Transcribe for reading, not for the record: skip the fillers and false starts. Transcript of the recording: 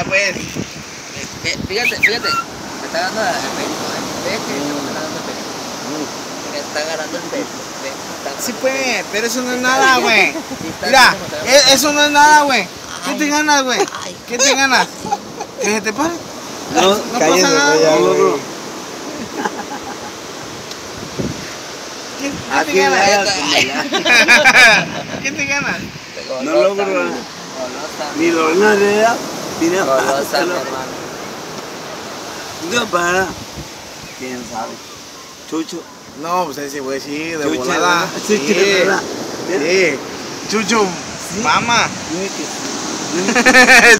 ya pues. Fíjate, me está dando el pecho, ¿ves que me está dando el pecho? Me está agarrando el pecho. Sí pues, pero eso no es nada, güey. Mira, eso no es nada, güey. ¿Qué te ganas, güey? ¿Qué te ganas? ¿Que se te pare? No, No cállese, pasa nada, ya, güey. logro. ¿Qué te ganas? ¿Qué te ganas? No logro. Ni Lorena Herrera tiene Golosa, mi hermano. No para. ¿Quién sabe? Chucho. No, pues ese güey sí, de Chucho, volada. Chucho, Sí, ¿verdad? sí. Chucho, mama. Dime que sí.